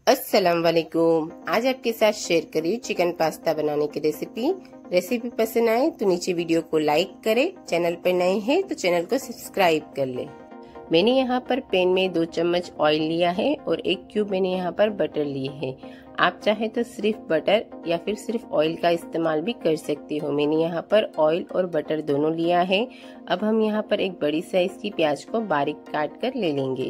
अस्सलाम वालेकुम। आज आपके साथ शेयर करी चिकन पास्ता बनाने की रेसिपी पसंद आए तो नीचे वीडियो को लाइक करें, चैनल पर नए हैं तो चैनल को सब्सक्राइब कर लें। मैंने यहाँ पर पैन में 2 चम्मच ऑयल लिया है और 1 क्यूब मैंने यहाँ पर बटर लिए है। आप चाहे तो सिर्फ बटर या फिर सिर्फ ऑयल का इस्तेमाल भी कर सकते हो। मैंने यहाँ पर ऑयल और बटर दोनों लिया है। अब हम यहाँ पर एक बड़ी साइज की प्याज को बारीक काट कर ले लेंगे।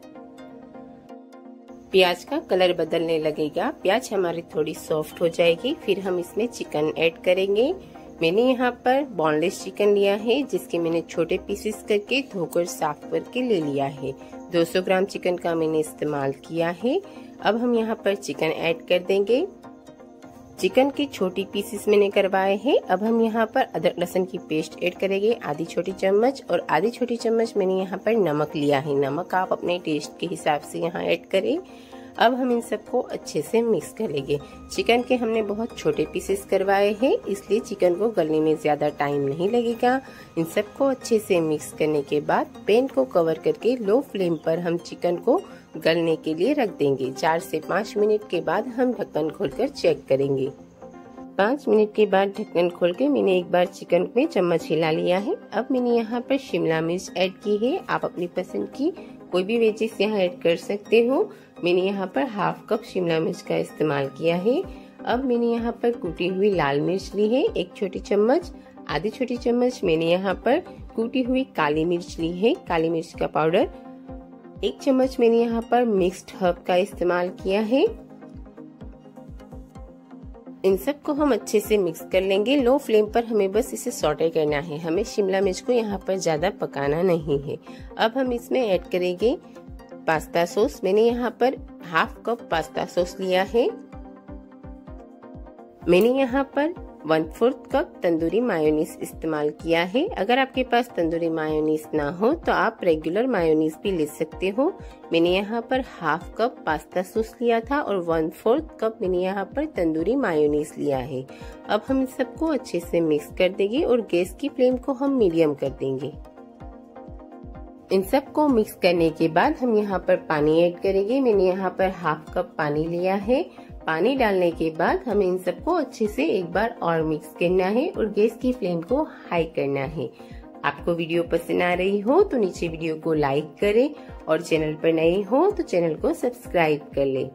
प्याज का कलर बदलने लगेगा, प्याज हमारी थोड़ी सॉफ्ट हो जाएगी, फिर हम इसमें चिकन ऐड करेंगे। मैंने यहाँ पर बोनलेस चिकन लिया है जिसके मैंने छोटे पीसेस करके धोकर साफ करके ले लिया है। 200 ग्राम चिकन का मैंने इस्तेमाल किया है। अब हम यहाँ पर चिकन ऐड कर देंगे। चिकन की छोटी पीसेस मैंने करवाए हैं। अब हम यहाँ पर अदरक लहसुन की पेस्ट ऐड करेंगे, आधी छोटी चम्मच, और आधी छोटी चम्मच मैंने यहाँ पर नमक लिया है। नमक आप अपने टेस्ट के हिसाब से यहाँ ऐड करें। अब हम इन सबको अच्छे से मिक्स कर लेंगे। चिकन के हमने बहुत छोटे पीसेस करवाए हैं, इसलिए चिकन को गलने में ज्यादा टाइम नहीं लगेगा। इन सबको अच्छे से मिक्स करने के बाद पैन को कवर करके लो फ्लेम पर हम चिकन को गलने के लिए रख देंगे। 4 से 5 मिनट के बाद हम ढक्कन खोलकर चेक करेंगे। 5 मिनट के बाद ढक्कन खोल के मैंने एक बार चिकन में चम्मच हिला लिया है। अब मैंने यहाँ पर शिमला मिर्च ऐड की है। आप अपनी पसंद की कोई भी वेजिस यहाँ ऐड कर सकते हो। मैंने यहाँ पर हाफ कप शिमला मिर्च का इस्तेमाल किया है। अब मैंने यहाँ पर कूटी हुई लाल मिर्च ली है 1 छोटी चम्मच। आधी छोटी चम्मच मैंने यहाँ पर कूटी हुई काली मिर्च ली है, काली मिर्च का पाउडर। 1 चम्मच मैंने यहाँ पर मिक्स्ड हर्ब का इस्तेमाल किया है। इन सब को हम अच्छे से मिक्स कर लेंगे। लो फ्लेम पर हमें बस इसे सॉटे करना है, हमें शिमला मिर्च को यहाँ पर ज्यादा पकाना नहीं है। अब हम इसमें ऐड करेंगे पास्ता सॉस। मैंने यहाँ पर हाफ कप पास्ता सॉस लिया है। मैंने यहाँ पर 1/4 कप तंदूरी मायोनीज इस्तेमाल किया है। अगर आपके पास तंदूरी मायोनीज ना हो तो आप रेगुलर मायोनीज भी ले सकते हो। मैंने यहाँ पर हाफ कप पास्ता सॉस लिया था और 1/4 कप मैंने यहाँ पर तंदूरी मायोनीज लिया है। अब हम इन सबको अच्छे से मिक्स कर देंगे और गैस की फ्लेम को हम मीडियम कर देंगे। इन सबको मिक्स करने के बाद हम यहाँ पर पानी ऐड करेंगे। मैंने यहाँ पर हाफ कप पानी लिया है। पानी डालने के बाद हमें इन सबको अच्छे से एक बार और मिक्स करना है और गैस की फ्लेम को हाई करना है। आपको वीडियो पसंद आ रही हो तो नीचे वीडियो को लाइक करें और चैनल पर नए हो तो चैनल को सब्सक्राइब कर लें।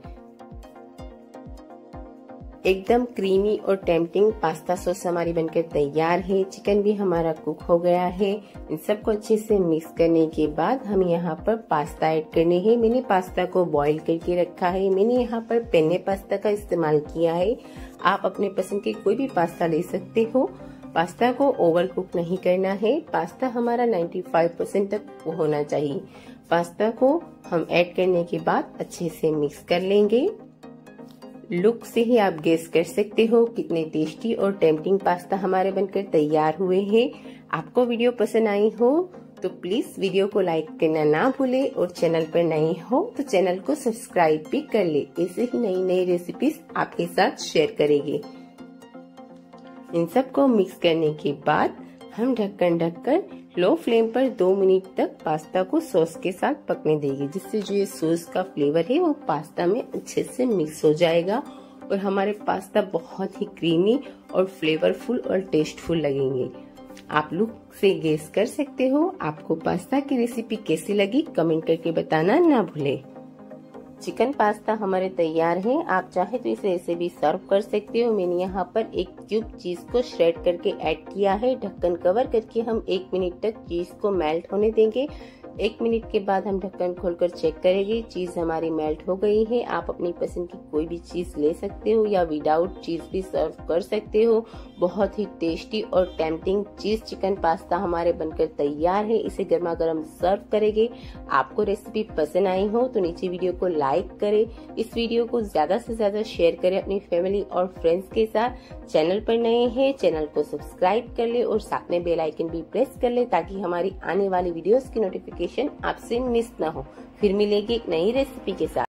एकदम क्रीमी और टेम्पटिंग पास्ता सॉस हमारी बनकर तैयार है। चिकन भी हमारा कुक हो गया है। इन सबको अच्छे से मिक्स करने के बाद हम यहाँ पर पास्ता ऐड करने हैं। मैंने पास्ता को बॉईल करके रखा है। मैंने यहाँ पर पेने पास्ता का इस्तेमाल किया है। आप अपने पसंद के कोई भी पास्ता ले सकते हो। पास्ता को ओवर कुक नहीं करना है। पास्ता हमारा 95% तक होना चाहिए। पास्ता को हम ऐड करने के बाद अच्छे से मिक्स कर लेंगे। लुक से ही आप गेस कर सकते हो कितने टेस्टी और टेम्पटिंग पास्ता हमारे बनकर तैयार हुए हैं। आपको वीडियो पसंद आई हो तो प्लीज वीडियो को लाइक करना ना भूले और चैनल पर नए हो तो चैनल को सब्सक्राइब भी कर ले। ऐसे ही नई नई रेसिपीज आपके साथ शेयर करेंगे। इन सबको मिक्स करने के बाद हम ढक्कन ढककर लो फ्लेम पर 2 मिनट तक पास्ता को सॉस के साथ पकने देंगे, जिससे जो ये सॉस का फ्लेवर है वो पास्ता में अच्छे से मिक्स हो जाएगा और हमारे पास्ता बहुत ही क्रीमी और फ्लेवरफुल और टेस्टफुल लगेंगे। आप लुक से गेस कर सकते हो। आपको पास्ता की रेसिपी कैसी लगी कमेंट करके बताना ना भूले। चिकन पास्ता हमारे तैयार है। आप चाहे तो इसे ऐसे भी सर्व कर सकते हो। मैंने यहाँ पर 1 क्यूब चीज को श्रेड करके ऐड किया है। ढक्कन कवर करके हम 1 मिनट तक चीज को मेल्ट होने देंगे। 1 मिनट के बाद हम ढक्कन खोलकर चेक करेंगे। चीज हमारी मेल्ट हो गई है। आप अपनी पसंद की कोई भी चीज ले सकते हो या विदाउट चीज भी सर्व कर सकते हो। बहुत ही टेस्टी और टेम्पटिंग चीज चिकन पास्ता हमारे बनकर तैयार है। इसे गर्मा गर्म सर्व करेंगे। आपको रेसिपी पसंद आई हो तो नीचे वीडियो को लाइक करें। इस वीडियो को ज्यादा से ज्यादा शेयर करें अपनी फैमिली और फ्रेंड्स के साथ। चैनल पर नए हैं चैनल को सब्सक्राइब कर ले और साथ में बेल आइकन भी प्रेस कर ले ताकि हमारी आने वाली वीडियोस की नोटिफिकेशन आपसे मिस ना हो। फिर मिलेगी एक नई रेसिपी के साथ।